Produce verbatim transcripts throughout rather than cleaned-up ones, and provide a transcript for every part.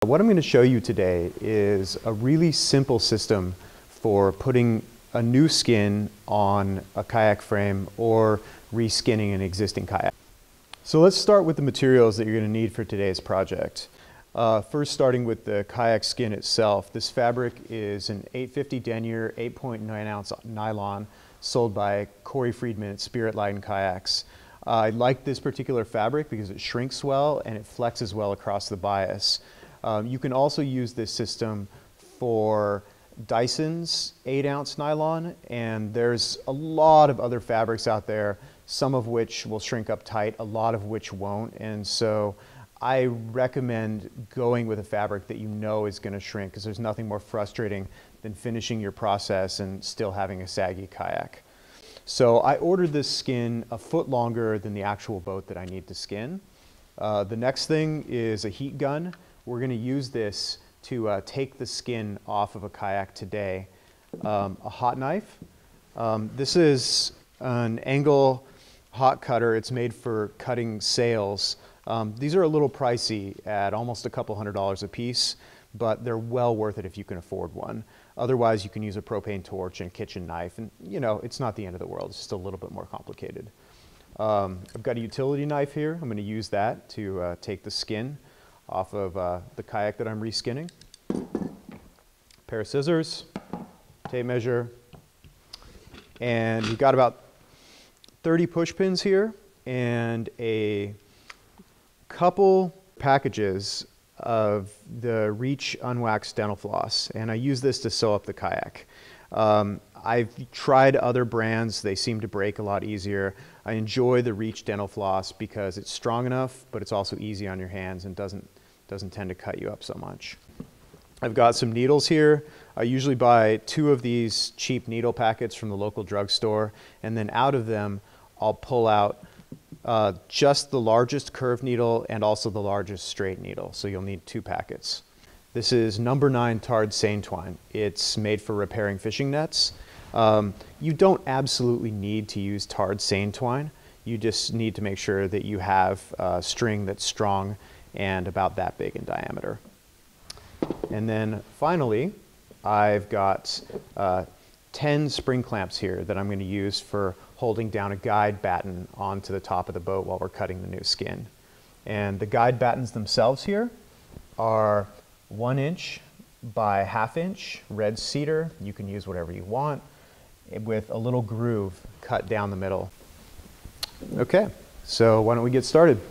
what I'm going to show you today is a really simple system for putting a new skin on a kayak frame or reskinning an existing kayak. So let's start with the materials that you're going to need for today's project. Uh, first, starting with the kayak skin itself. This fabric is an eight fifty denier eight point nine ounce nylon sold by Corey Friedman at Spirit Line Kayaks. Uh, I like this particular fabric because it shrinks well and it flexes well across the bias. Um, you can also use this system for Dyson's eight ounce nylon, and there's a lot of other fabrics out there, some of which will shrink up tight, a lot of which won't, and so I recommend going with a fabric that you know is going to shrink, because there's nothing more frustrating than finishing your process and still having a saggy kayak. So I ordered this skin a foot longer than the actual boat that I need to skin. Uh, the next thing is a heat gun. We're going to use this to uh, take the skin off of a kayak today. Um, a hot knife. Um, this is an angle hot cutter. It's made for cutting sails. Um, these are a little pricey at almost a couple hundred dollars a piece, but they're well worth it if you can afford one. Otherwise, you can use a propane torch and a kitchen knife, and you know, it's not the end of the world. It's just a little bit more complicated. Um, I've got a utility knife here. I'm going to use that to uh, take the skin off of uh, the kayak that I'm reskinning. Pair of scissors, tape measure, and we've got about thirty push pins here and a couple packages of the Reach Unwaxed Dental Floss, and I use this to sew up the kayak. Um, I've tried other brands. They seem to break a lot easier. I enjoy the Reach Dental Floss because it's strong enough, but it's also easy on your hands and doesn't, doesn't tend to cut you up so much. I've got some needles here. I usually buy two of these cheap needle packets from the local drugstore, and then out of them I'll pull out uh, just the largest curved needle and also the largest straight needle, so you'll need two packets. This is number nine tarred seine twine. It's made for repairing fishing nets. Um, you don't absolutely need to use tarred seine twine. You just need to make sure that you have a string that's strong and about that big in diameter. And then finally, I've got uh, ten spring clamps here that I'm going to use for holding down a guide batten onto the top of the boat while we're cutting the new skin. And the guide battens themselves here are one inch by half inch red cedar. You can use whatever you want, with a little groove cut down the middle. Okay, so why don't we get started?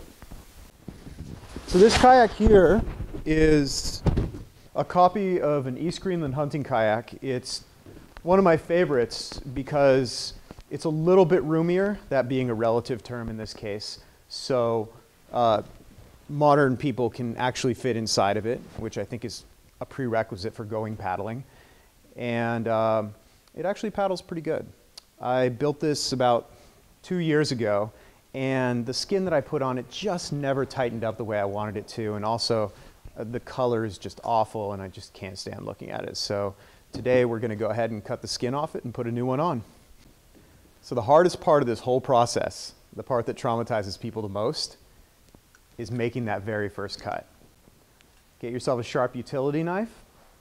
So this kayak here is a copy of an East Greenland hunting kayak. It's one of my favorites because it's a little bit roomier, that being a relative term in this case. So uh, modern people can actually fit inside of it, which I think is a prerequisite for going paddling. And um, it actually paddles pretty good. I built this about two years ago, and the skin that I put on it just never tightened up the way I wanted it to, and also uh, the color is just awful and I just can't stand looking at it. So today we're going to go ahead and cut the skin off it and put a new one on. So the hardest part of this whole process, the part that traumatizes people the most, is making that very first cut. Get yourself a sharp utility knife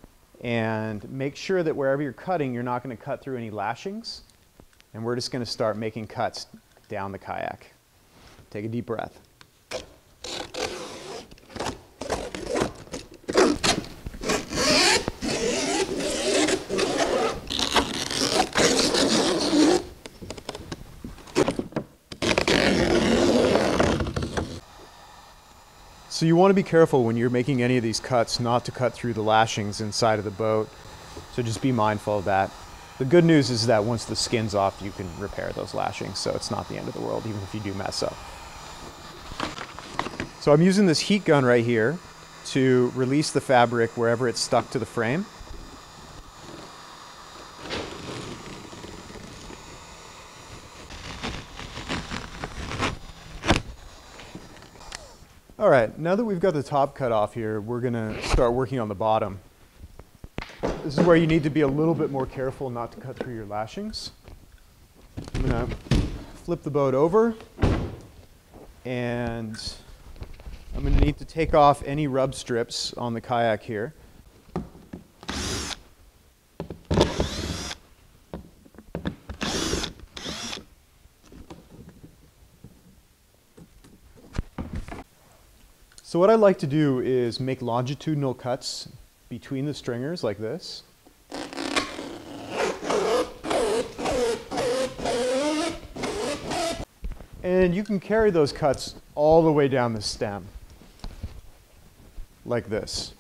and make sure that wherever you're cutting, you're not going to cut through any lashings. And we're just going to start making cuts down the kayak. Take a deep breath. So you want to be careful when you're making any of these cuts not to cut through the lashings inside of the boat. So just be mindful of that. The good news is that once the skin's off, you can repair those lashings, so it's not the end of the world, even if you do mess up. So I'm using this heat gun right here to release the fabric wherever it's stuck to the frame. All right, now that we've got the top cut off here, we're gonna start working on the bottom. This is where you need to be a little bit more careful not to cut through your lashings. I'm gonna flip the boat over and I'm going to need to take off any rub strips on the kayak here. So what I like to do is make longitudinal cuts between the stringers like this. And you can carry those cuts all the way down the stem, like this.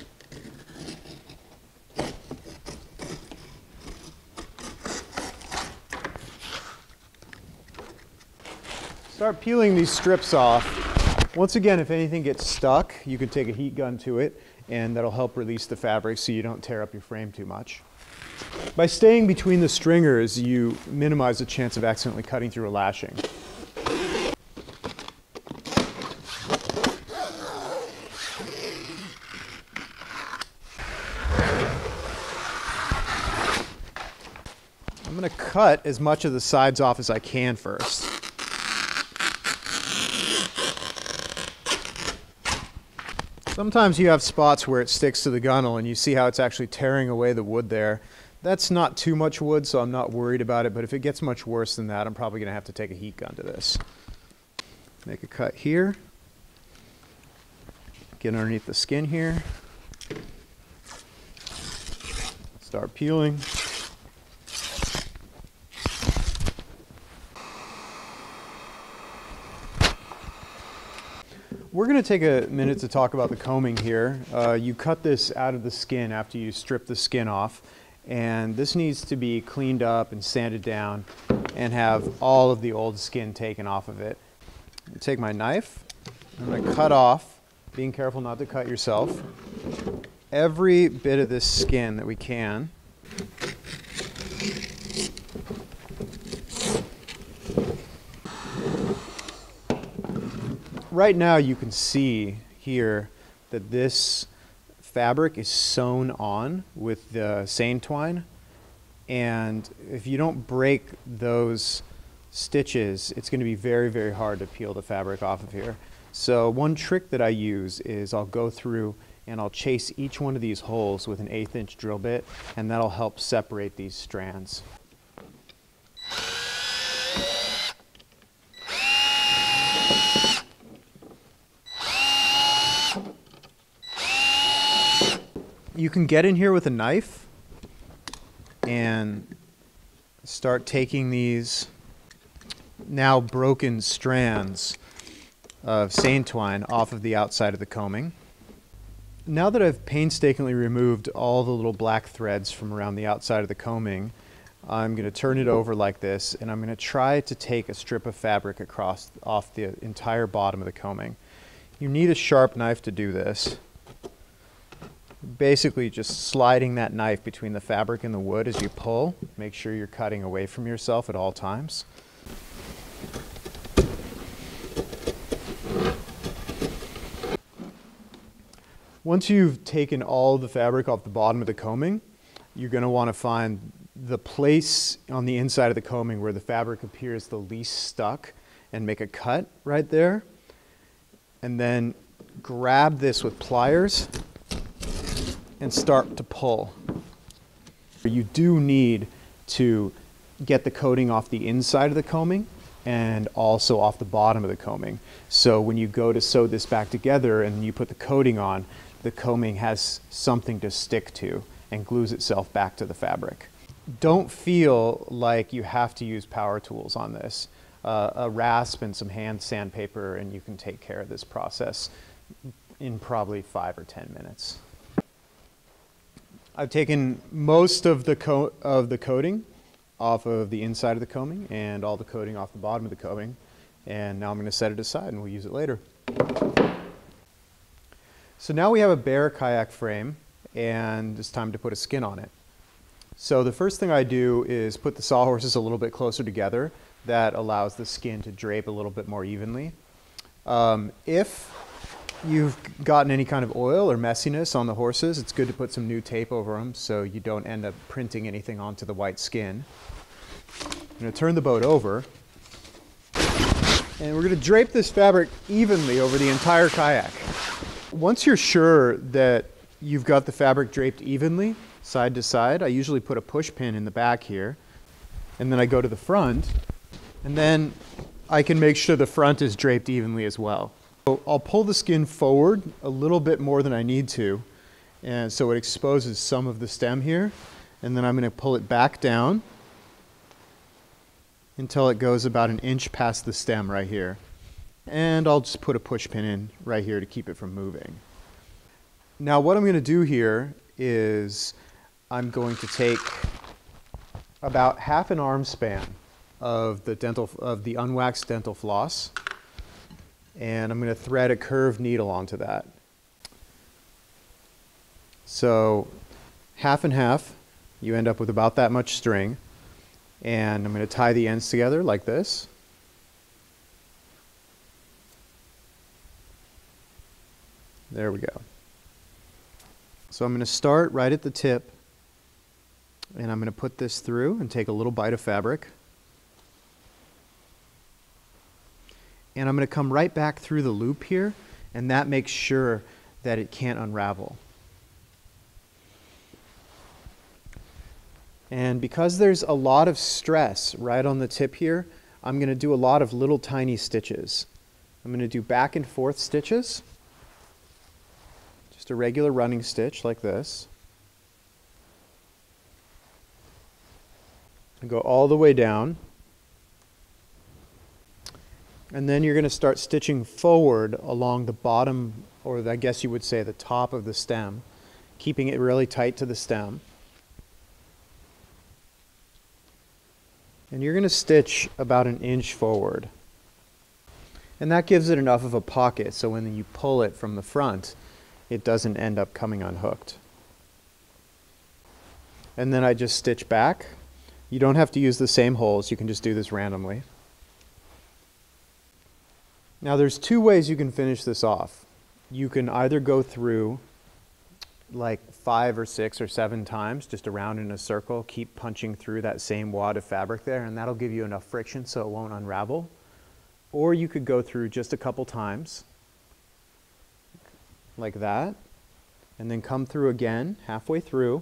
Start peeling these strips off. Once again, if anything gets stuck, you can take a heat gun to it, and that'll help release the fabric so you don't tear up your frame too much. By staying between the stringers, you minimize the chance of accidentally cutting through a lashing. I'm going to cut as much of the sides off as I can first. Sometimes you have spots where it sticks to the gunnel and you see how it's actually tearing away the wood there. That's not too much wood, so I'm not worried about it, but if it gets much worse than that, I'm probably going to have to take a heat gun to this. Make a cut here. Get underneath the skin here. Start peeling. We're going to take a minute to talk about the combing here. Uh, you cut this out of the skin after you strip the skin off, and this needs to be cleaned up and sanded down and have all of the old skin taken off of it. I take my knife, I'm going to cut off, being careful not to cut yourself, every bit of this skin that we can. Right now you can see here that this fabric is sewn on with the seine twine, and if you don't break those stitches, it's going to be very, very hard to peel the fabric off of here. So one trick that I use is I'll go through and I'll chase each one of these holes with an eighth inch drill bit, and that'll help separate these strands. You can get in here with a knife and start taking these now broken strands of seine twine off of the outside of the combing. Now that I've painstakingly removed all the little black threads from around the outside of the combing, I'm going to turn it over like this, and I'm going to try to take a strip of fabric across off the entire bottom of the combing. You need a sharp knife to do this. Basically just sliding that knife between the fabric and the wood as you pull. Make sure you're cutting away from yourself at all times. Once you've taken all the fabric off the bottom of the combing, you're going to want to find the place on the inside of the combing where the fabric appears the least stuck and make a cut right there. And then grab this with pliers and start to pull. You do need to get the coating off the inside of the combing and also off the bottom of the combing. So when you go to sew this back together and you put the coating on, the combing has something to stick to and glues itself back to the fabric. Don't feel like you have to use power tools on this. Uh, a rasp and some hand sandpaper and you can take care of this process in probably five or ten minutes. I've taken most of the, co of the coating off of the inside of the combing and all the coating off the bottom of the combing, and now I'm going to set it aside and we'll use it later. So now we have a bare kayak frame and it's time to put a skin on it. So the first thing I do is put the sawhorses a little bit closer together. That allows the skin to drape a little bit more evenly. Um, if you've gotten any kind of oil or messiness on the horses, it's good to put some new tape over them so you don't end up printing anything onto the white skin. I'm going to turn the boat over. And we're going to drape this fabric evenly over the entire kayak. Once you're sure that you've got the fabric draped evenly, side to side, I usually put a push pin in the back here, and then I go to the front, and then I can make sure the front is draped evenly as well. So I'll pull the skin forward a little bit more than I need to, and so it exposes some of the stem here, and then I'm going to pull it back down until it goes about an inch past the stem right here. And I'll just put a push pin in right here to keep it from moving. Now what I'm going to do here is I'm going to take about half an arm span of the dental of the unwaxed dental floss, and I'm going to thread a curved needle onto that. So half and half, you end up with about that much string. And I'm going to tie the ends together like this. There we go. So I'm going to start right at the tip, and I'm going to put this through and take a little bite of fabric. And I'm going to come right back through the loop here, and that makes sure that it can't unravel. And because there's a lot of stress right on the tip here, I'm going to do a lot of little tiny stitches. I'm going to do back and forth stitches. Just a regular running stitch like this. And go all the way down. And then you're going to start stitching forward along the bottom, or I guess you would say the top of the stem, keeping it really tight to the stem. And you're going to stitch about an inch forward. And that gives it enough of a pocket so when you pull it from the front, it doesn't end up coming unhooked. And then I just stitch back. You don't have to use the same holes, you can just do this randomly. Now there's two ways you can finish this off. You can either go through like five or six or seven times, just around in a circle, keep punching through that same wad of fabric there, and that'll give you enough friction so it won't unravel. Or you could go through just a couple times, like that, and then come through again, halfway through,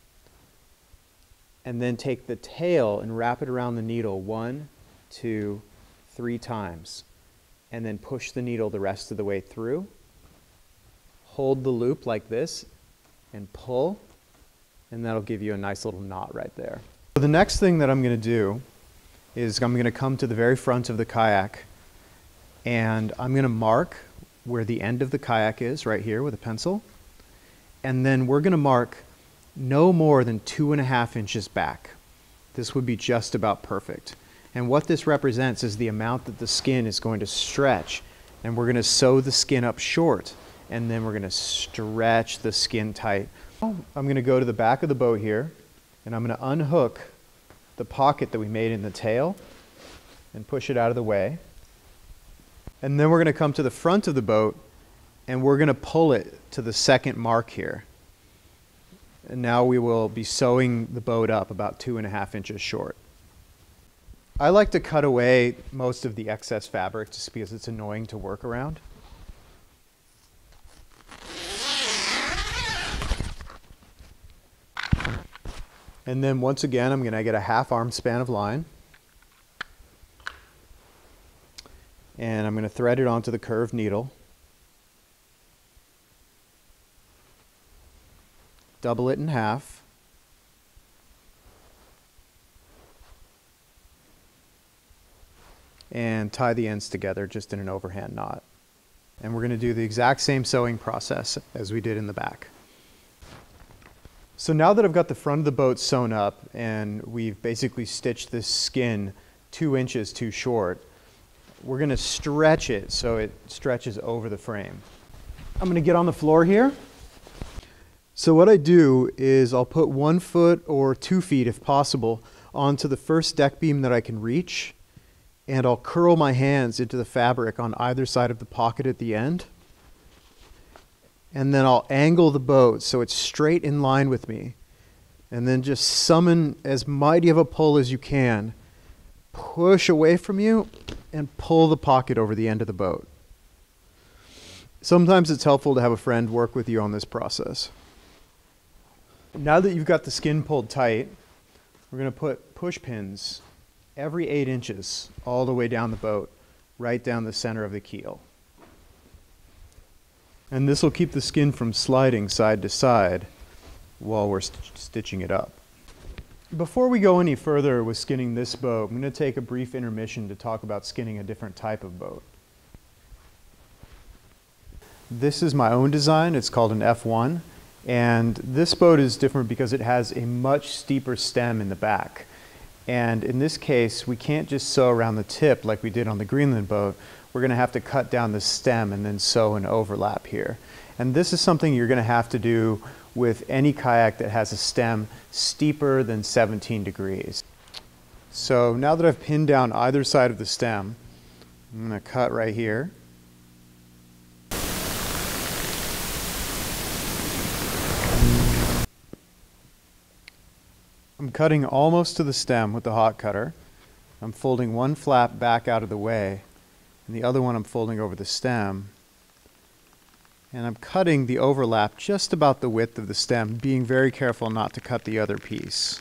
and then take the tail and wrap it around the needle one, two, three times, and then push the needle the rest of the way through. Hold the loop like this, and pull, and that'll give you a nice little knot right there. So the next thing that I'm going to do is I'm going to come to the very front of the kayak, and I'm going to mark where the end of the kayak is right here with a pencil, and then we're going to mark no more than two and a half inches back. This would be just about perfect. And what this represents is the amount that the skin is going to stretch, and we're going to sew the skin up short, and then we're going to stretch the skin tight. I'm going to go to the back of the boat here, and I'm going to unhook the pocket that we made in the tail and push it out of the way. And then we're going to come to the front of the boat, and we're going to pull it to the second mark here. And now we will be sewing the boat up about two and a half inches short. I like to cut away most of the excess fabric just because it's annoying to work around. And then once again, I'm going to get a half arm span of line. And I'm going to thread it onto the curved needle. Double it in half. And tie the ends together just in an overhand knot. And we're going to do the exact same sewing process as we did in the back. So now that I've got the front of the boat sewn up and we've basically stitched this skin two inches too short, we're going to stretch it so it stretches over the frame. I'm going to get on the floor here. So what I do is I'll put one foot or two feet, if possible, onto the first deck beam that I can reach, and I'll curl my hands into the fabric on either side of the pocket at the end. And then I'll angle the boat so it's straight in line with me. And then just summon as mighty of a pull as you can. Push away from you and pull the pocket over the end of the boat. Sometimes it's helpful to have a friend work with you on this process. Now that you've got the skin pulled tight, we're going to put push pins every eight inches all the way down the boat, right down the center of the keel. And this will keep the skin from sliding side to side while we're st- stitching it up. Before we go any further with skinning this boat, I'm going to take a brief intermission to talk about skinning a different type of boat. This is my own design. It's called an F one. And this boat is different because it has a much steeper stem in the back. And in this case, we can't just sew around the tip like we did on the Greenland boat. We're going to have to cut down the stem and then sew an overlap here. And this is something you're going to have to do with any kayak that has a stem steeper than seventeen degrees. So now that I've pinned down either side of the stem, I'm going to cut right here. I'm cutting almost to the stem with the hot cutter. I'm folding one flap back out of the way, and the other one I'm folding over the stem. And I'm cutting the overlap just about the width of the stem, being very careful not to cut the other piece.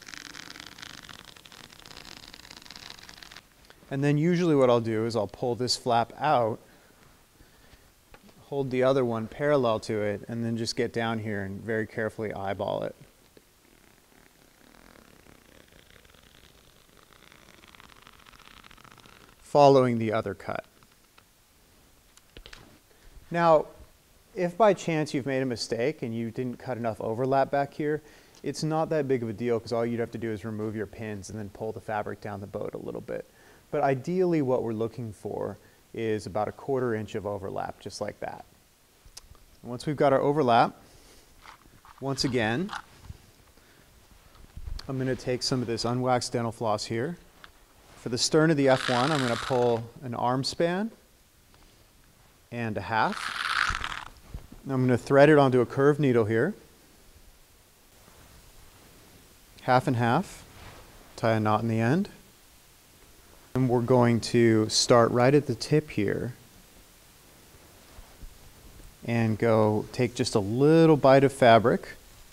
And then usually what I'll do is I'll pull this flap out, hold the other one parallel to it, and then just get down here and very carefully eyeball it. Following the other cut. Now, if by chance you've made a mistake and you didn't cut enough overlap back here, it's not that big of a deal because all you'd have to do is remove your pins and then pull the fabric down the boat a little bit. But ideally what we're looking for is about a quarter inch of overlap, just like that. Once we've got our overlap, once again, I'm going to take some of this unwaxed dental floss here. For the stern of the F one, I'm going to pull an arm span and a half. I'm going to thread it onto a curved needle here. Half and half. Tie a knot in the end. And we're going to start right at the tip here and go take just a little bite of fabric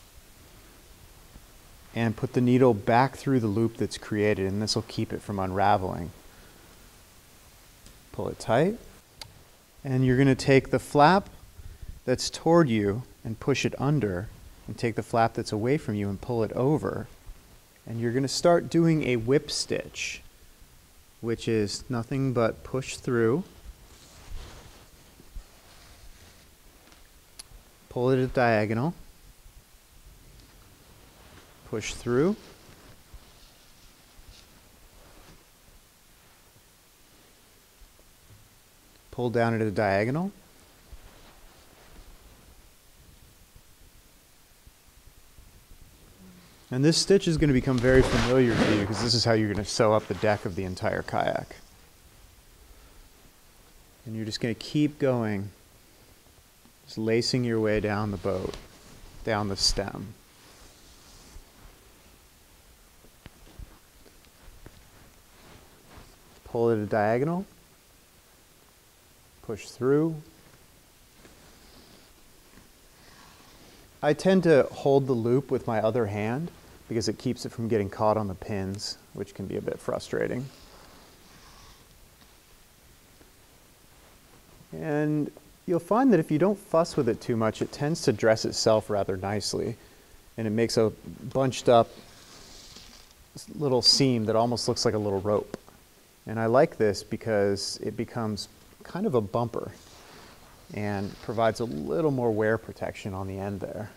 and put the needle back through the loop that's created, and this will keep it from unraveling. Pull it tight, and you're going to take the flap that's toward you and push it under, and take the flap that's away from you and pull it over, and you're going to start doing a whip stitch, which is nothing but push through, pull it at diagonal, push through, pull down at a diagonal, and this stitch is going to become very familiar to you because this is how you're going to sew up the deck of the entire kayak. And you're just going to keep going, just lacing your way down the boat, down the stem. Pull it at a diagonal, push through. I tend to hold the loop with my other hand because it keeps it from getting caught on the pins, which can be a bit frustrating. And you'll find that if you don't fuss with it too much, it tends to dress itself rather nicely, and it makes a bunched up little seam that almost looks like a little rope. And I like this because it becomes kind of a bumper and provides a little more wear protection on the end there.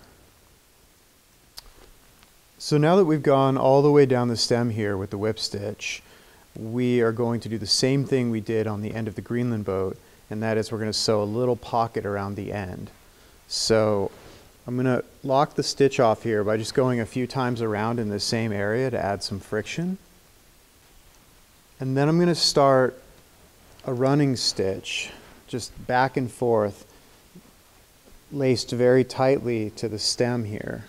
So now that we've gone all the way down the stem here with the whip stitch, we are going to do the same thing we did on the end of the Greenland boat, and that is we're going to sew a little pocket around the end. So I'm going to lock the stitch off here by just going a few times around in the same area to add some friction. And then I'm going to start a running stitch, just back and forth, laced very tightly to the stem here.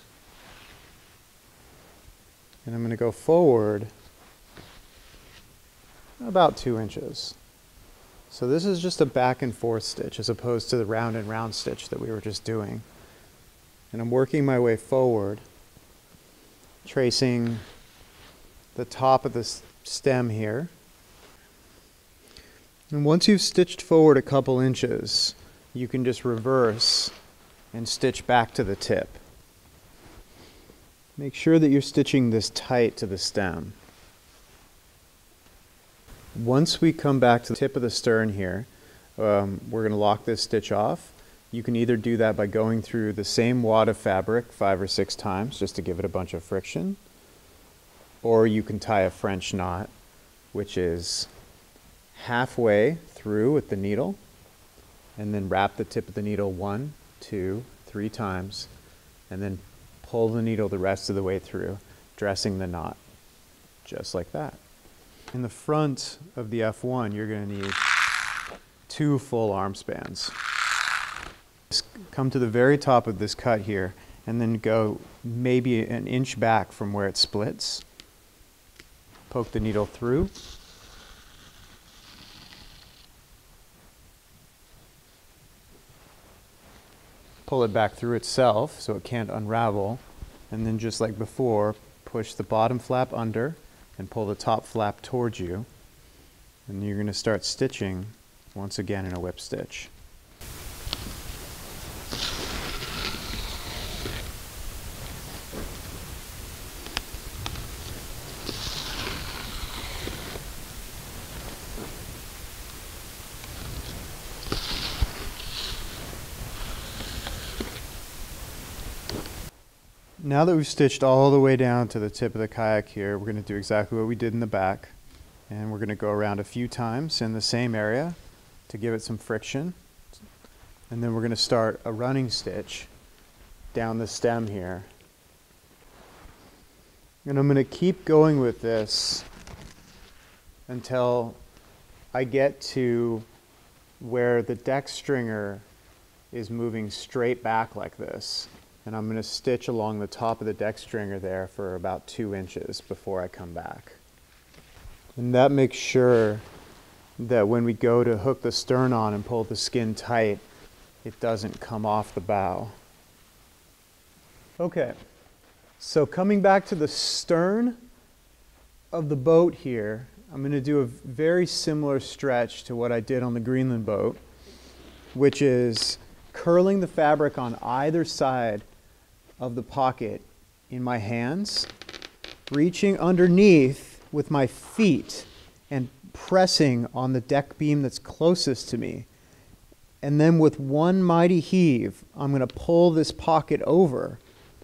And I'm going to go forward about two inches. So this is just a back and forth stitch as opposed to the round and round stitch that we were just doing. And I'm working my way forward, tracing the top of the stem here. And once you've stitched forward a couple inches, you can just reverse and stitch back to the tip. Make sure that you're stitching this tight to the stem. Once we come back to the tip of the stern here, um, we're going to lock this stitch off. You can either do that by going through the same wad of fabric five or six times just to give it a bunch of friction, or you can tie a French knot, which is halfway through with the needle, and then wrap the tip of the needle one, two, three times, and then pull the needle the rest of the way through, dressing the knot, just like that. In the front of the F one, you're going to need two full arm spans. Just come to the very top of this cut here, and then go maybe an inch back from where it splits. Poke the needle through. Pull it back through itself so it can't unravel, and then just like before, push the bottom flap under and pull the top flap towards you, and you're going to start stitching once again in a whip stitch. Now that we've stitched all the way down to the tip of the kayak here, we're going to do exactly what we did in the back. And we're going to go around a few times in the same area to give it some friction. And then we're going to start a running stitch down the stem here. And I'm going to keep going with this until I get to where the deck stringer is moving straight back like this. And I'm going to stitch along the top of the deck stringer there for about two inches before I come back. And that makes sure that when we go to hook the stern on and pull the skin tight, it doesn't come off the bow. Okay, so coming back to the stern of the boat here, I'm going to do a very similar stretch to what I did on the Greenland boat, which is curling the fabric on either side of the pocket in my hands, reaching underneath with my feet and pressing on the deck beam that's closest to me. And then with one mighty heave, I'm going to pull this pocket over.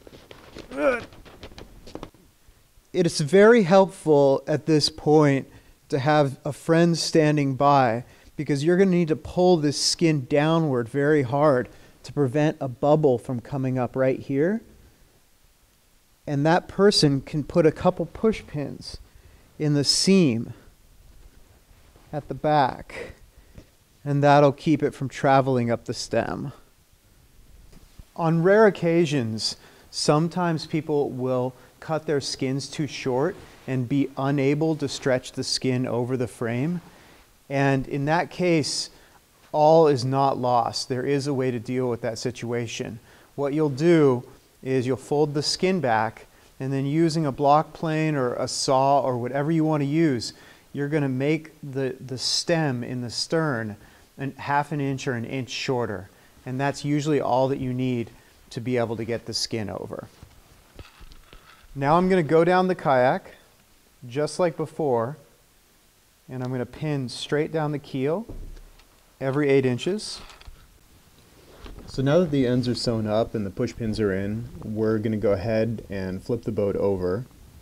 It is very helpful at this point to have a friend standing by, because you're going to need to pull this skin downward very hard to prevent a bubble from coming up right here. And that person can put a couple push pins in the seam at the back, and that'll keep it from traveling up the stem. On rare occasions, sometimes people will cut their skins too short and be unable to stretch the skin over the frame. And in that case, all is not lost. There is a way to deal with that situation. What you'll do is you'll fold the skin back, and then using a block plane or a saw or whatever you want to use, you're going to make the, the stem in the stern an half an inch or an inch shorter. And that's usually all that you need to be able to get the skin over. Now I'm going to go down the kayak just like before, and I'm going to pin straight down the keel every eight inches. So now that the ends are sewn up and the push pins are in, we're going to go ahead and flip the boat over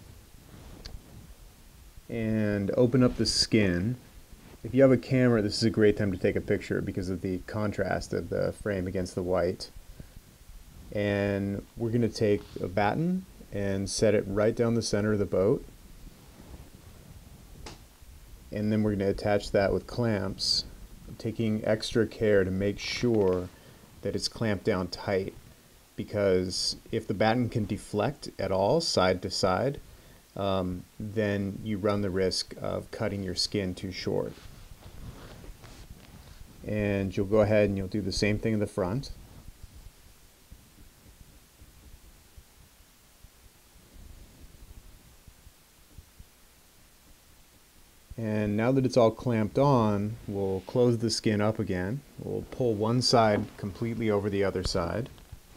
and open up the skin. If you have a camera, this is a great time to take a picture because of the contrast of the frame against the white. And we're going to take a batten and set it right down the center of the boat. And then we're going to attach that with clamps, taking extra care to make sure that it's clamped down tight, because if the batten can deflect at all side to side, um, then you run the risk of cutting your skin too short. and you'll go ahead and you'll do the same thing in the front. And now that it's all clamped on, we'll close the skin up again. We'll pull one side completely over the other side,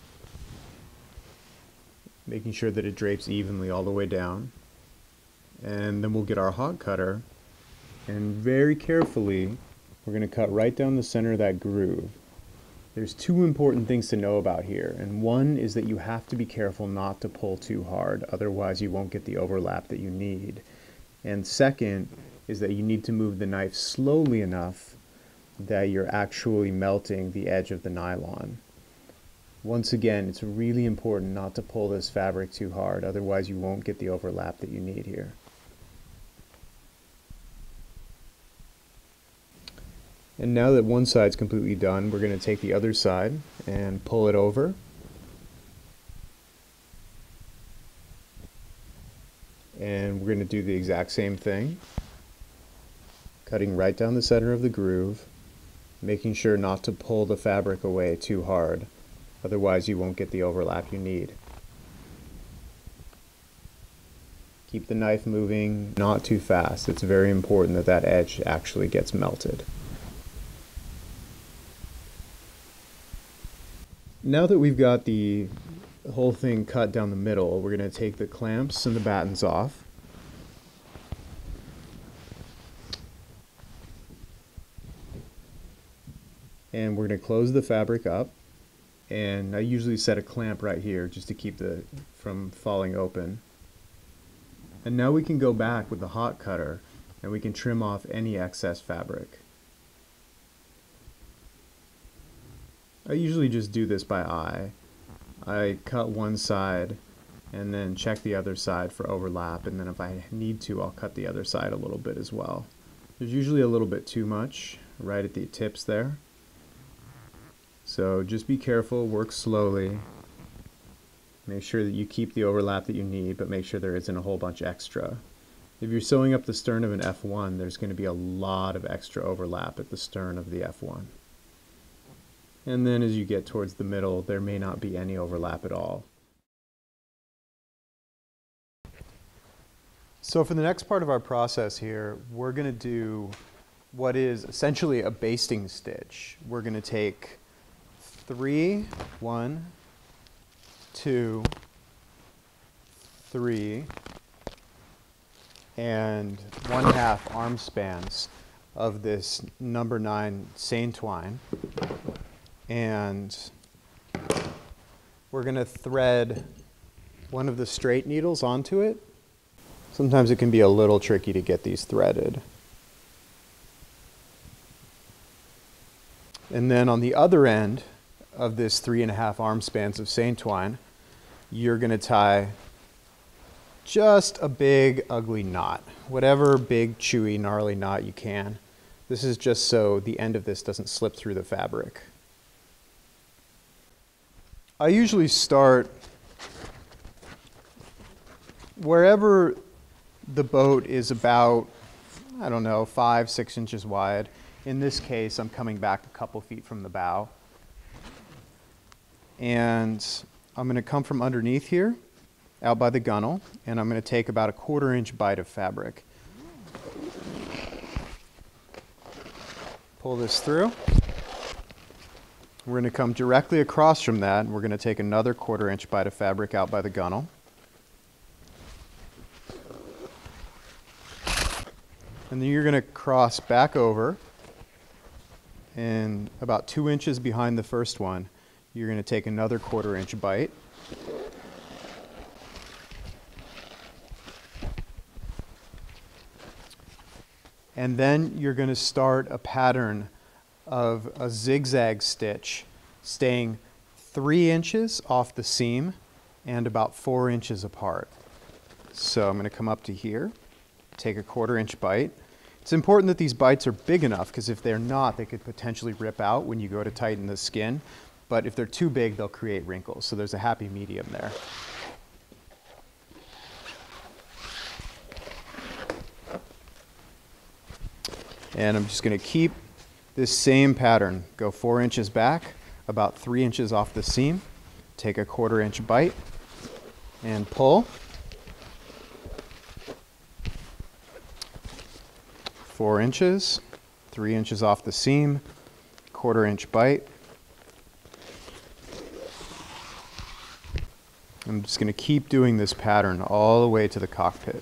making sure that it drapes evenly all the way down. And then we'll get our hot cutter, and very carefully we're going to cut right down the center of that groove. There's two important things to know about here, and one is that you have to be careful not to pull too hard, otherwise you won't get the overlap that you need. And second is that you need to move the knife slowly enough that you're actually melting the edge of the nylon. Once again, it's really important not to pull this fabric too hard, otherwise you won't get the overlap that you need here. And now that one side's completely done, we're going to take the other side and pull it over. And we're going to do the exact same thing, cutting right down the center of the groove, making sure not to pull the fabric away too hard, otherwise you won't get the overlap you need. Keep the knife moving, not too fast. It's very important that that edge actually gets melted. Now that we've got the whole thing cut down the middle, we're going to take the clamps and the battens off. And we're going to close the fabric up. And I usually set a clamp right here just to keep the from falling open. And now we can go back with the hot cutter and we can trim off any excess fabric. I usually just do this by eye. I cut one side and then check the other side for overlap, and then if I need to, I'll cut the other side a little bit as well. There's usually a little bit too much right at the tips there. So just be careful, work slowly. Make sure that you keep the overlap that you need, but make sure there isn't a whole bunch extra. If you're sewing up the stern of an F one, there's going to be a lot of extra overlap at the stern of the F one. And then as you get towards the middle, there may not be any overlap at all. So for the next part of our process here, we're going to do what is essentially a basting stitch. We're going to take three, one, two, three, and one half arm spans of this number nine seine twine. And we're going to thread one of the straight needles onto it. Sometimes it can be a little tricky to get these threaded. And then on the other end of this three and a half arm spans of seine twine, you're going to tie just a big ugly knot, whatever big chewy gnarly knot you can. This is just so the end of this doesn't slip through the fabric. I usually start wherever the boat is about, I don't know, five, six inches wide. In this case, I'm coming back a couple feet from the bow. And I'm going to come from underneath here, out by the gunnel, and I'm going to take about a quarter inch bite of fabric. Pull this through. We're going to come directly across from that, and we're going to take another quarter inch bite of fabric out by the gunnel. And then you're going to cross back over, and about two inches behind the first one, you're going to take another quarter inch bite. And then you're going to start a pattern of a zigzag stitch, staying three inches off the seam and about four inches apart. So I'm going to come up to here, take a quarter inch bite. It's important that these bites are big enough, because if they're not, they could potentially rip out when you go to tighten the skin. But if they're too big, they'll create wrinkles. So there's a happy medium there. And I'm just going to keep this same pattern. Go four inches back, about three inches off the seam, take a quarter inch bite, and pull. Four inches, three inches off the seam, quarter inch bite. I'm just going to keep doing this pattern all the way to the cockpit.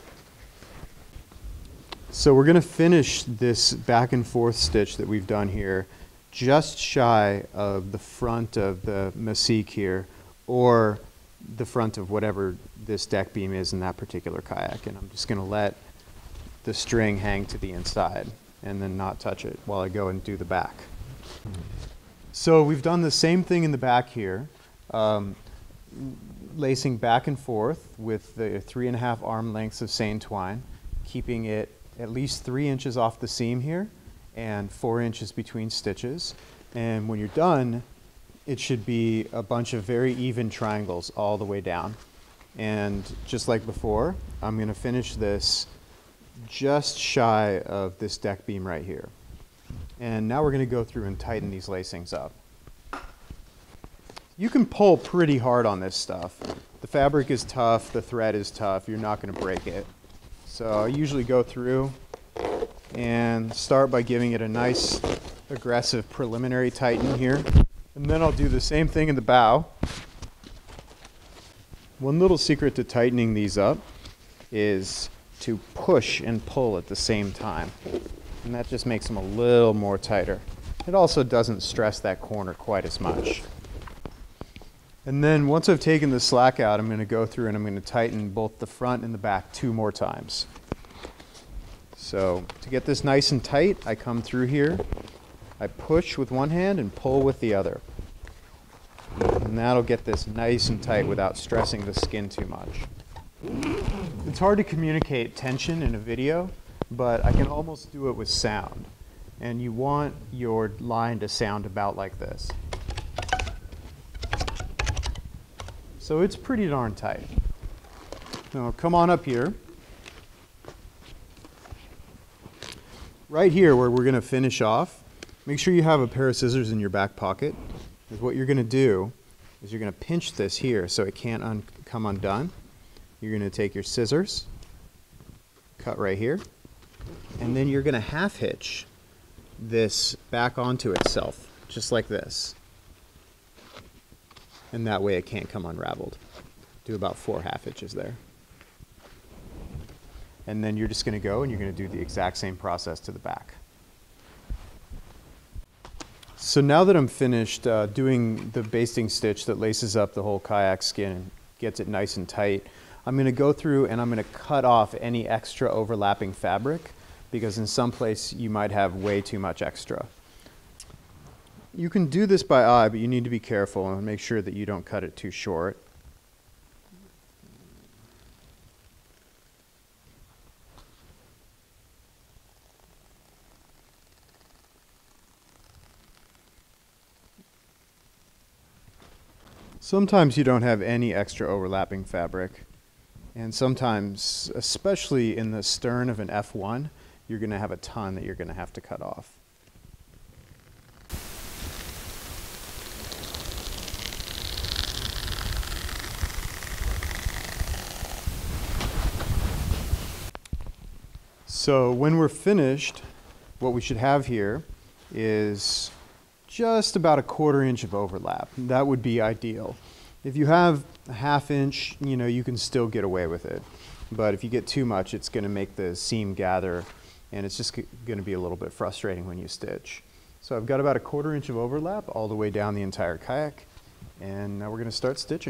So we're going to finish this back and forth stitch that we've done here just shy of the front of the masique here, or the front of whatever this deck beam is in that particular kayak. And I'm just going to let the string hang to the inside and then not touch it while I go and do the back. So we've done the same thing in the back here. Um, lacing back and forth with the three and a half arm lengths of seine twine, keeping it at least three inches off the seam here and four inches between stitches. And when you're done, it should be a bunch of very even triangles all the way down. And just like before, I'm going to finish this just shy of this deck beam right here. And now we're going to go through and tighten these lacings up. You can pull pretty hard on this stuff. The fabric is tough, the thread is tough, you're not going to break it. So I usually go through and start by giving it a nice aggressive preliminary tighten here. And then I'll do the same thing in the bow. One little secret to tightening these up is to push and pull at the same time. And that just makes them a little more tighter. It also doesn't stress that corner quite as much. And then once I've taken the slack out, I'm going to go through and I'm going to tighten both the front and the back two more times. So to get this nice and tight, I come through here, I push with one hand and pull with the other. And that'll get this nice and tight without stressing the skin too much. It's hard to communicate tension in a video, but I can almost do it with sound. And you want your line to sound about like this. So it's pretty darn tight. Now come on up here. Right here where we're going to finish off, make sure you have a pair of scissors in your back pocket. Because what you're going to do is you're going to pinch this here so it can't un come undone. You're going to take your scissors, cut right here, and then you're going to half hitch this back onto itself, just like this. And that way it can't come unraveled. Do about four half hitches there. And then you're just going to go and you're going to do the exact same process to the back. So now that I'm finished uh, doing the basting stitch that laces up the whole kayak skin and gets it nice and tight, I'm going to go through and I'm going to cut off any extra overlapping fabric, because in some place you might have way too much extra. You can do this by eye, but you need to be careful and make sure that you don't cut it too short. Sometimes you don't have any extra overlapping fabric, and sometimes, especially in the stern of an F one, you're going to have a ton that you're going to have to cut off. So when we're finished, what we should have here is just about a quarter inch of overlap. That would be ideal. If you have a half inch, you know, you can still get away with it. But if you get too much, it's going to make the seam gather, and it's just going to be a little bit frustrating when you stitch. So I've got about a quarter inch of overlap all the way down the entire kayak, and now we're going to start stitching.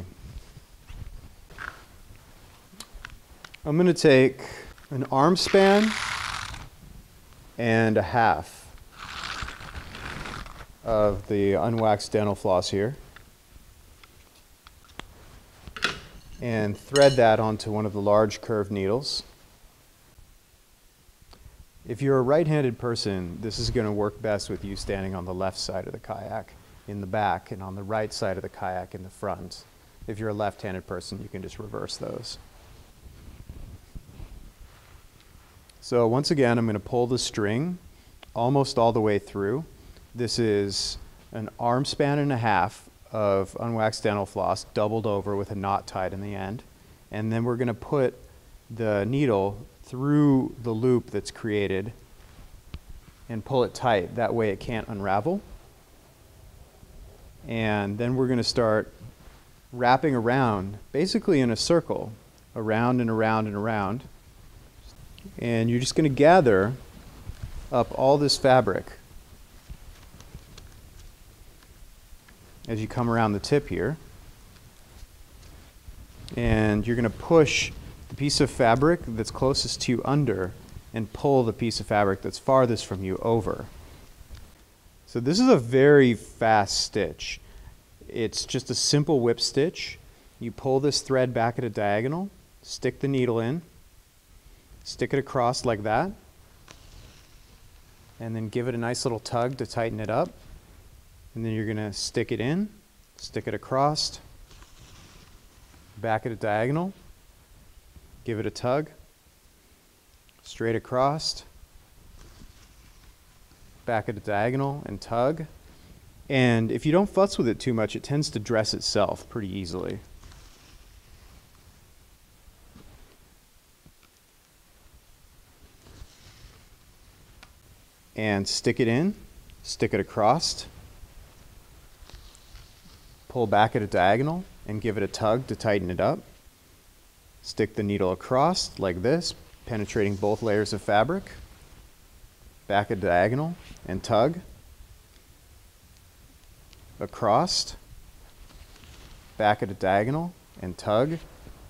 I'm going to take an arm span and a half of the unwaxed dental floss here, and thread that onto one of the large curved needles. If you're a right-handed person, this is going to work best with you standing on the left side of the kayak in the back and on the right side of the kayak in the front. If you're a left-handed person, you can just reverse those. So once again, I'm going to pull the string almost all the way through, This is an arm span and a half of unwaxed dental floss doubled over with a knot tied in the end. And then we're going to put the needle through the loop that's created and pull it tight. That way it can't unravel. And then we're going to start wrapping around, basically in a circle, around and around and around. And you're just going to gather up all this fabric as you come around the tip here. And you're going to push the piece of fabric that's closest to you under and pull the piece of fabric that's farthest from you over. So this is a very fast stitch. It's just a simple whip stitch. You pull this thread back at a diagonal, stick the needle in, stick it across like that, and then give it a nice little tug to tighten it up. And then you're going to stick it in, stick it across, back at a diagonal, give it a tug, straight across, back at a diagonal and tug. And if you don't futz with it too much, it tends to dress itself pretty easily. And stick it in, stick it across, pull back at a diagonal and give it a tug to tighten it up. Stick the needle across like this, penetrating both layers of fabric. Back at diagonal and tug. Across. Back at a diagonal and tug.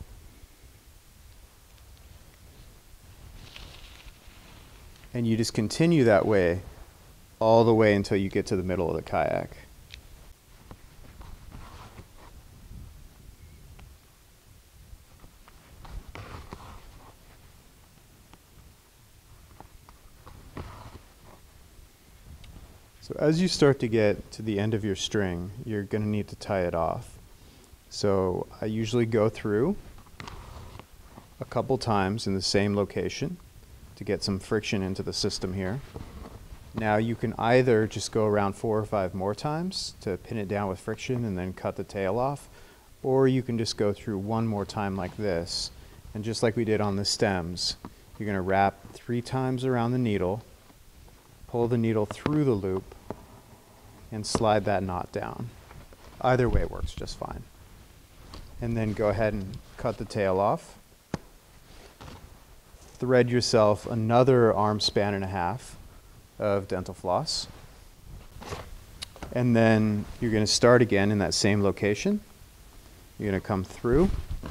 And you just continue that way all the way until you get to the middle of the kayak. So as you start to get to the end of your string, you're going to need to tie it off. So I usually go through a couple times in the same location to get some friction into the system here. Now you can either just go around four or five more times to pin it down with friction and then cut the tail off, or you can just go through one more time like this, and just like we did on the stems, you're going to wrap three times around the needle, pull the needle through the loop, and slide that knot down. Either way works just fine. And then go ahead and cut the tail off. Thread yourself another arm span and a half of dental floss. And then you're going to start again in that same location. You're going to come through.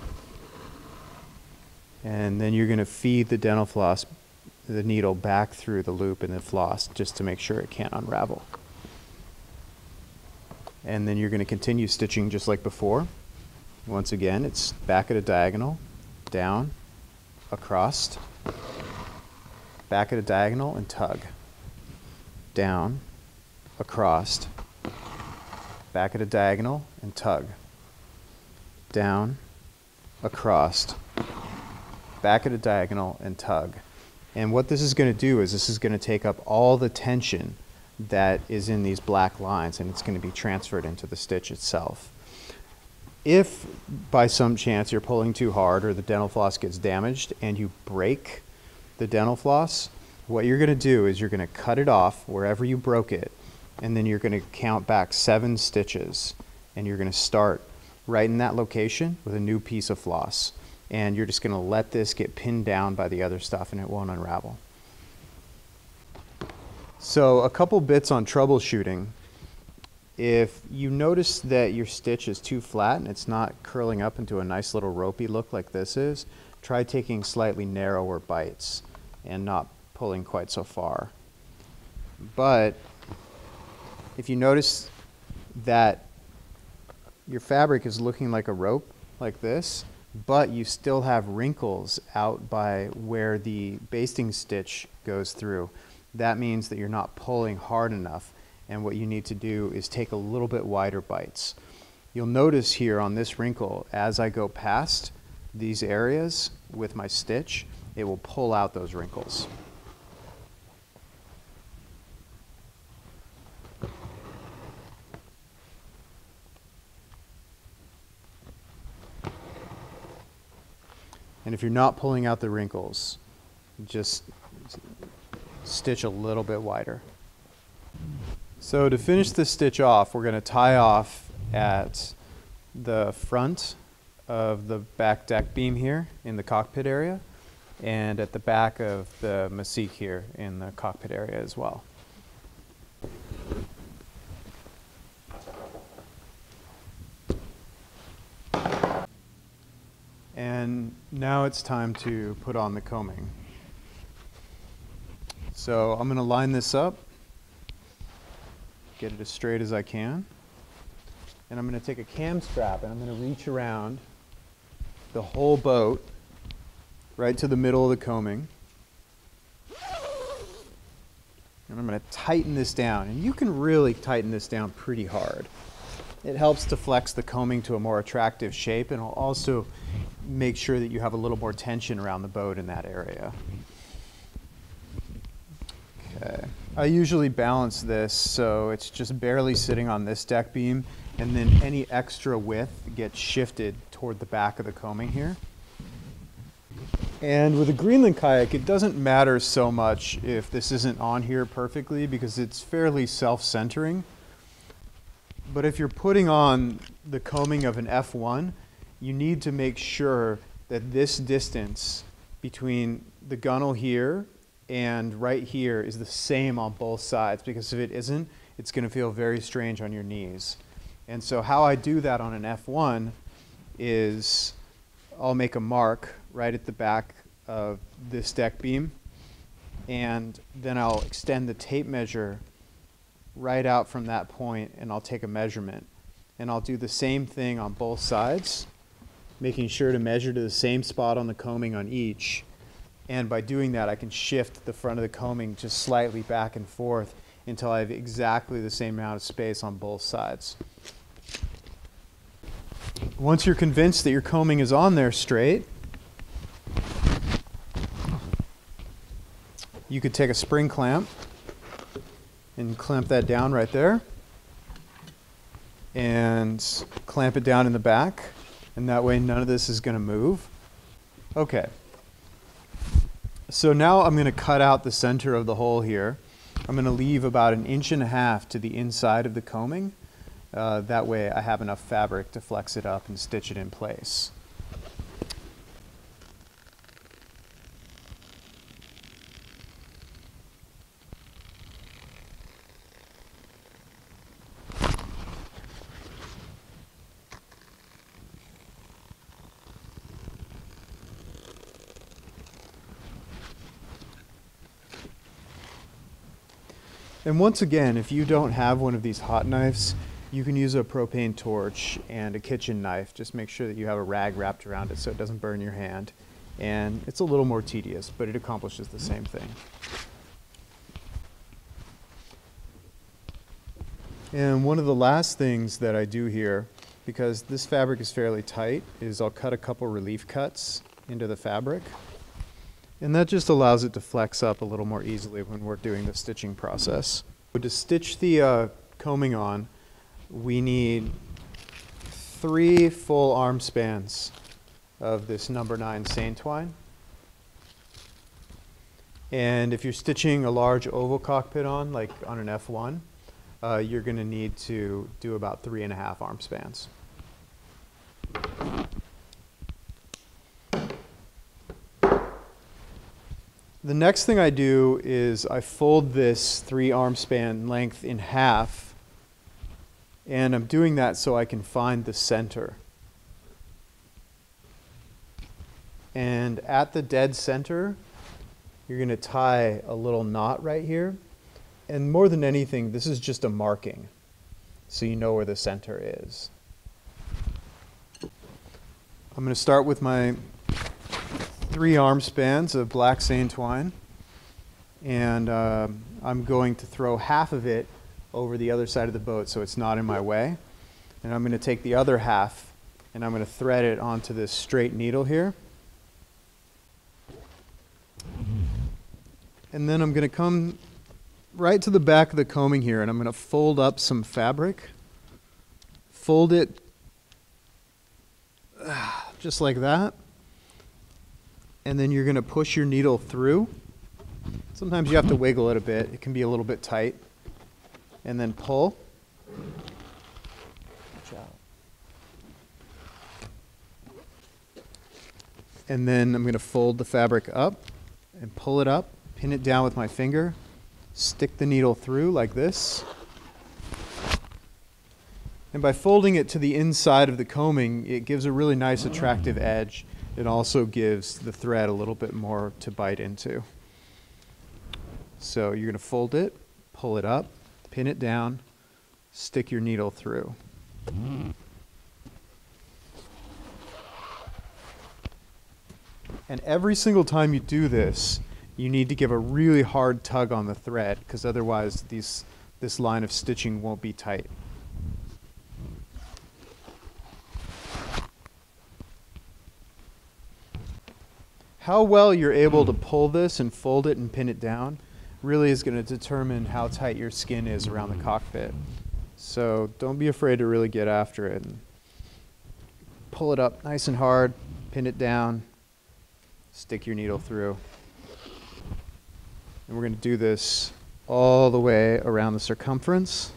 And then you're going to feed the dental floss, the needle back through the loop in the floss just to make sure it can't unravel. And then you're going to continue stitching just like before. Once again, it's back at a diagonal, down, across, back at a diagonal and tug, down, across, back at a diagonal and tug, down, across, back at a diagonal and tug. And what this is going to do is this is going to take up all the tension that is in these black lines, and it's going to be transferred into the stitch itself. If by some chance you're pulling too hard or the dental floss gets damaged and you break the dental floss, what you're going to do is you're going to cut it off wherever you broke it, and then you're going to count back seven stitches, and you're going to start right in that location with a new piece of floss. And you're just going to let this get pinned down by the other stuff and it won't unravel. So a couple bits on troubleshooting. If you notice that your stitch is too flat and it's not curling up into a nice little ropey look like this is, try taking slightly narrower bites and not pulling quite so far. But if you notice that your fabric is looking like a rope like this, but you still have wrinkles out by where the basting stitch goes through, that means that you're not pulling hard enough, and what you need to do is take a little bit wider bites. You'll notice here on this wrinkle, as I go past these areas with my stitch, it will pull out those wrinkles. And if you're not pulling out the wrinkles, just stitch a little bit wider. So to finish this stitch off, we're going to tie off at the front of the back deck beam here in the cockpit area, and at the back of the masseak here in the cockpit area as well. And now it's time to put on the combing. So I'm going to line this up, get it as straight as I can, and I'm going to take a cam strap and I'm going to reach around the whole boat right to the middle of the combing. And I'm going to tighten this down, and you can really tighten this down pretty hard. It helps to flex the combing to a more attractive shape, and it'll also make sure that you have a little more tension around the boat in that area. Okay. I usually balance this so it's just barely sitting on this deck beam, and then any extra width gets shifted toward the back of the combing here. And with a Greenland kayak, it doesn't matter so much if this isn't on here perfectly because it's fairly self-centering. But if you're putting on the combing of an F one, you need to make sure that this distance between the gunnel here and right here is the same on both sides, because if it isn't, it's going to feel very strange on your knees. And so how I do that on an F one is I'll make a mark right at the back of this deck beam, and then I'll extend the tape measure right out from that point, and I'll take a measurement. And I'll do the same thing on both sides, making sure to measure to the same spot on the combing on each. And by doing that, I can shift the front of the combing just slightly back and forth until I have exactly the same amount of space on both sides. Once you're convinced that your combing is on there straight, you could take a spring clamp and clamp that down right there, and clamp it down in the back, and that way none of this is going to move. Okay. So now I'm going to cut out the center of the hole here. I'm going to leave about an inch and a half to the inside of the combing. Uh, that way I have enough fabric to flex it up and stitch it in place. And once again, if you don't have one of these hot knives, you can use a propane torch and a kitchen knife. Just make sure that you have a rag wrapped around it so it doesn't burn your hand. And it's a little more tedious, but it accomplishes the same thing. And one of the last things that I do here, because this fabric is fairly tight, is I'll cut a couple relief cuts into the fabric. And that just allows it to flex up a little more easily when we're doing the stitching process. So to stitch the uh, combing on, we need three full arm spans of this number nine seine twine. And if you're stitching a large oval cockpit on, like on an F one, uh, you're going to need to do about three and a half arm spans. The next thing I do is I fold this three arm span length in half, and I'm doing that so I can find the center. And at the dead center, you're going to tie a little knot right here. And more than anything, this is just a marking, so you know where the center is. I'm going to start with my three arm spans of black seine twine, and uh, I'm going to throw half of it over the other side of the boat so it's not in my way. And I'm going to take the other half and I'm going to thread it onto this straight needle here. And then I'm going to come right to the back of the combing here, and I'm going to fold up some fabric, fold it just like that. and then you're going to push your needle through. Sometimes you have to wiggle it a bit. It can be a little bit tight. And then pull. Watch out. And then I'm going to fold the fabric up and pull it up, pin it down with my finger, stick the needle through like this. And by folding it to the inside of the combing, it gives a really nice attractive edge. It also gives the thread a little bit more to bite into. So you're going to fold it, pull it up, pin it down, stick your needle through. And every single time you do this, you need to give a really hard tug on the thread, because otherwise these, this line of stitching won't be tight. How well you're able to pull this and fold it and pin it down really is going to determine how tight your skin is around the cockpit. So don't be afraid to really get after it. And pull it up nice and hard, pin it down, stick your needle through. And we're going to do this all the way around the circumference.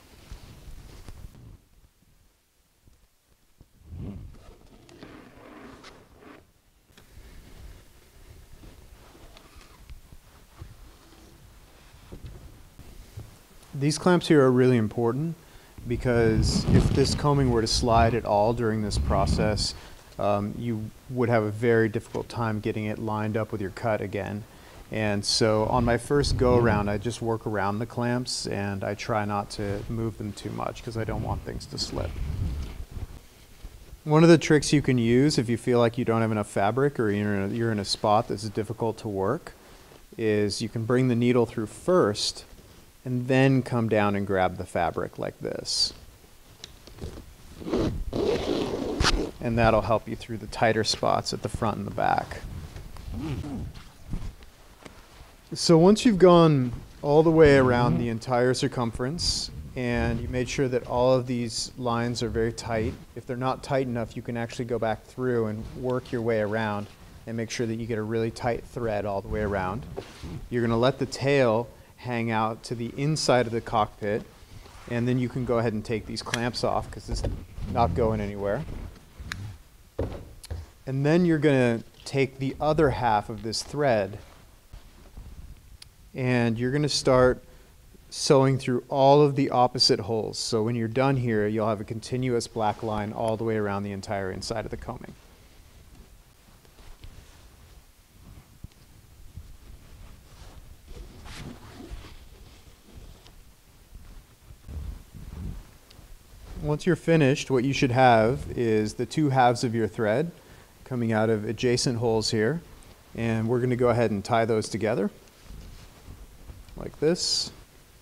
These clamps here are really important because if this combing were to slide at all during this process, um, you would have a very difficult time getting it lined up with your cut again. And so on my first go around, I just work around the clamps and I try not to move them too much because I don't want things to slip. One of the tricks you can use if you feel like you don't have enough fabric or you're in a, you're in a spot that's difficult to work is you can bring the needle through first and then come down and grab the fabric like this. And that'll help you through the tighter spots at the front and the back. So once you've gone all the way around the entire circumference and you made sure that all of these lines are very tight, if they're not tight enough, you can actually go back through and work your way around and make sure that you get a really tight thread all the way around. You're going to let the tail hang out to the inside of the cockpit, and then you can go ahead and take these clamps off because it's not going anywhere. And then you're going to take the other half of this thread and you're going to start sewing through all of the opposite holes. So when you're done here, you'll have a continuous black line all the way around the entire inside of the combing. Once you're finished, what you should have is the two halves of your thread coming out of adjacent holes here. And we're going to go ahead and tie those together like this.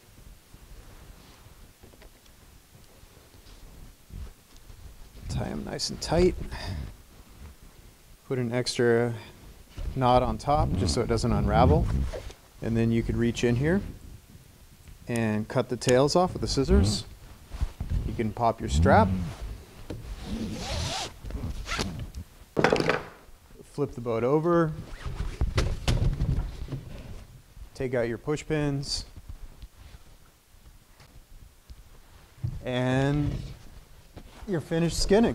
Tie them nice and tight. Put an extra knot on top just so it doesn't unravel. And then you could reach in here and cut the tails off with the scissors. You can pop your strap, flip the boat over, take out your push pins, and you're finished skinning.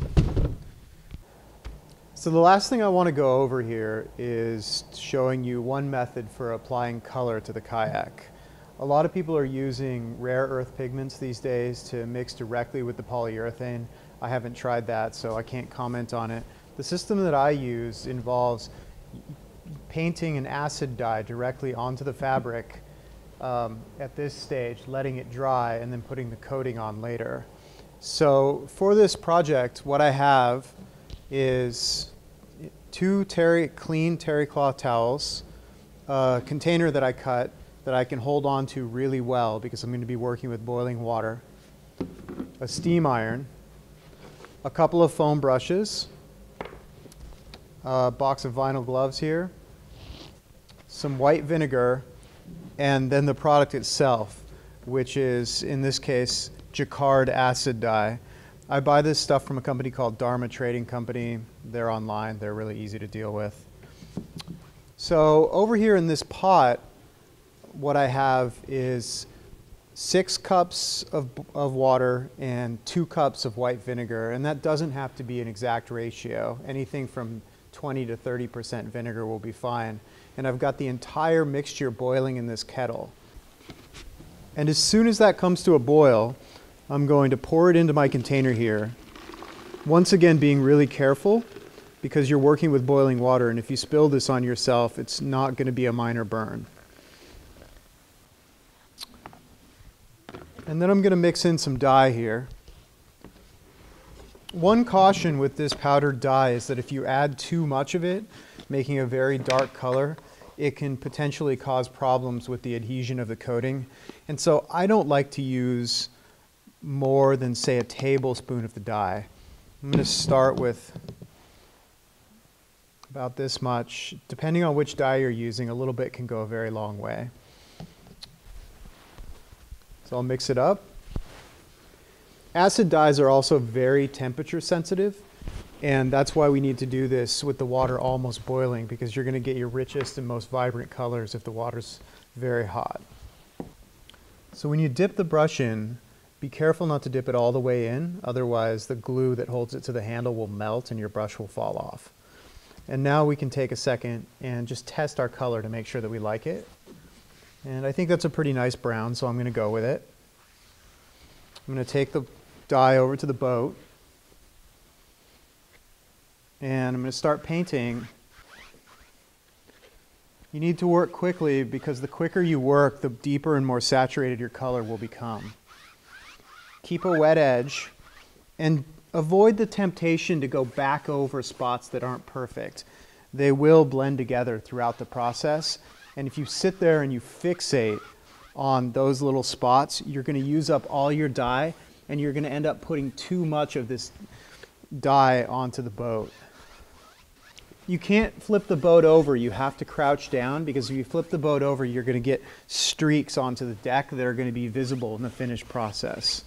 So the last thing I want to go over here is showing you one method for applying color to the kayak. A lot of people are using rare earth pigments these days to mix directly with the polyurethane. I haven't tried that, so I can't comment on it. The system that I use involves painting an acid dye directly onto the fabric um, at this stage, letting it dry, and then putting the coating on later. So for this project, what I have is two terry, clean terry cloth towels, a container that I cut that I can hold on to really well because I'm going to be working with boiling water, a steam iron, a couple of foam brushes, a box of vinyl gloves here, some white vinegar, and then the product itself, which is, in this case, Jacquard acid dye. I buy this stuff from a company called Dharma Trading Company. They're online. They're really easy to deal with. So over here in this pot, what I have is six cups of, of water and two cups of white vinegar, and that doesn't have to be an exact ratio. Anything from twenty to thirty percent vinegar will be fine. And I've got the entire mixture boiling in this kettle. And as soon as that comes to a boil, I'm going to pour it into my container here. Once again, being really careful, because you're working with boiling water, and if you spill this on yourself, it's not going to be a minor burn. And then I'm going to mix in some dye here. One caution with this powdered dye is that if you add too much of it, making a very dark color, it can potentially cause problems with the adhesion of the coating. And so I don't like to use more than, say, a tablespoon of the dye. I'm going to start with about this much. Depending on which dye you're using, a little bit can go a very long way. So I'll mix it up. Acid dyes are also very temperature sensitive, and that's why we need to do this with the water almost boiling, because you're going to get your richest and most vibrant colors if the water's very hot. So when you dip the brush in, be careful not to dip it all the way in, otherwise the glue that holds it to the handle will melt and your brush will fall off. And now we can take a second and just test our color to make sure that we like it. And I think that's a pretty nice brown, so I'm going to go with it. I'm going to take the dye over to the boat, and I'm going to start painting. You need to work quickly, because the quicker you work, the deeper and more saturated your color will become. Keep a wet edge, and avoid the temptation to go back over spots that aren't perfect. They will blend together throughout the process, and if you sit there and you fixate on those little spots, you're going to use up all your dye, and you're going to end up putting too much of this dye onto the boat. You can't flip the boat over, you have to crouch down, because if you flip the boat over, you're going to get streaks onto the deck that are going to be visible in the finished process.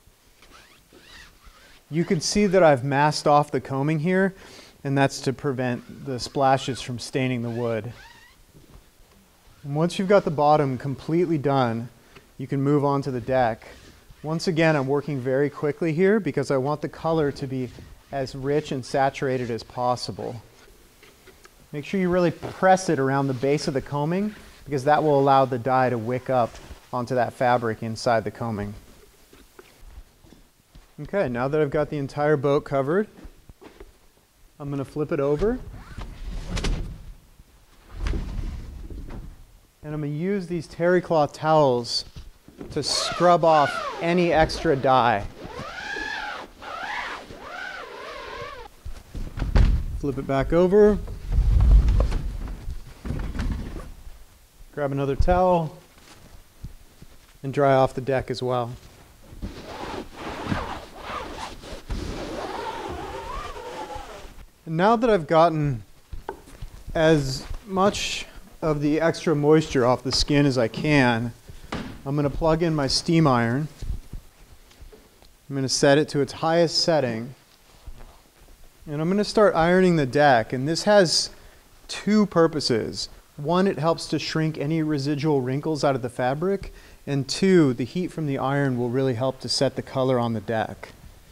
You can see that I've masked off the combing here, and that's to prevent the splashes from staining the wood. And once you've got the bottom completely done, you can move on to the deck. Once again, I'm working very quickly here because I want the color to be as rich and saturated as possible. Make sure you really press it around the base of the combing, because that will allow the dye to wick up onto that fabric inside the combing. Okay, now that I've got the entire boat covered, I'm going to flip it over. And I'm going to use these terry cloth towels to scrub off any extra dye. Flip it back over. Grab another towel and dry off the deck as well. And now that I've gotten as much of the extra moisture off the skin as I can, I'm going to plug in my steam iron. I'm going to set it to its highest setting, and I'm going to start ironing the deck. And this has two purposes. One, it helps to shrink any residual wrinkles out of the fabric, and two, the heat from the iron will really help to set the color on the deck.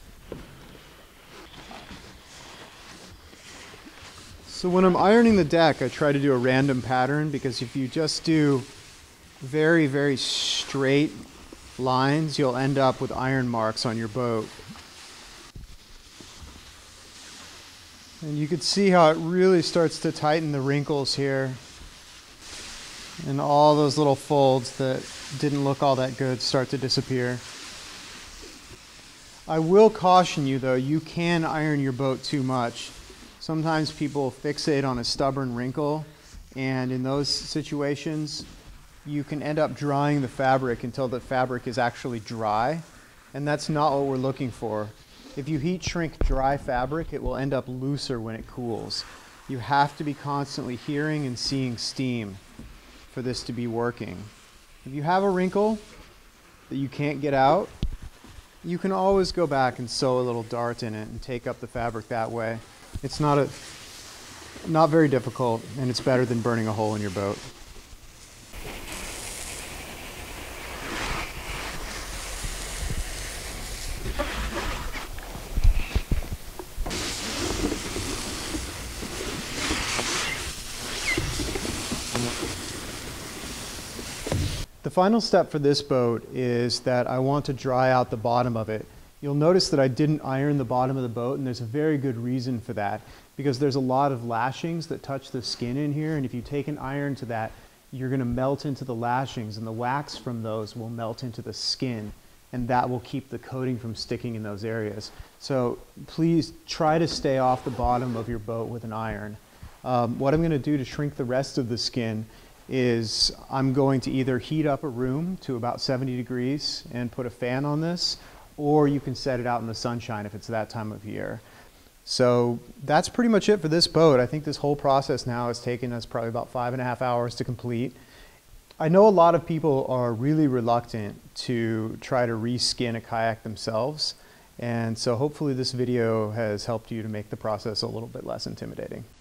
So when I'm ironing the deck, I try to do a random pattern, because if you just do very, very straight lines, you'll end up with iron marks on your boat. And you can see how it really starts to tighten the wrinkles here. And all those little folds that didn't look all that good start to disappear. I will caution you though, you can iron your boat too much. Sometimes people fixate on a stubborn wrinkle, and in those situations, you can end up drying the fabric until the fabric is actually dry, and that's not what we're looking for. If you heat shrink dry fabric, it will end up looser when it cools. You have to be constantly hearing and seeing steam for this to be working. If you have a wrinkle that you can't get out, you can always go back and sew a little dart in it and take up the fabric that way. It's not a not very difficult, and it's better than burning a hole in your boat. The final step for this boat is that I want to dry out the bottom of it. You'll notice that I didn't iron the bottom of the boat, and there's a very good reason for that, because there's a lot of lashings that touch the skin in here, and if you take an iron to that, you're going to melt into the lashings, and the wax from those will melt into the skin, and that will keep the coating from sticking in those areas. So please try to stay off the bottom of your boat with an iron. Um, what I'm going to do to shrink the rest of the skin is I'm going to either heat up a room to about seventy degrees and put a fan on this, or you can set it out in the sunshine if it's that time of year. So that's pretty much it for this boat. I think this whole process now has taken us probably about five and a half hours to complete. I know a lot of people are really reluctant to try to reskin a kayak themselves, and so hopefully this video has helped you to make the process a little bit less intimidating.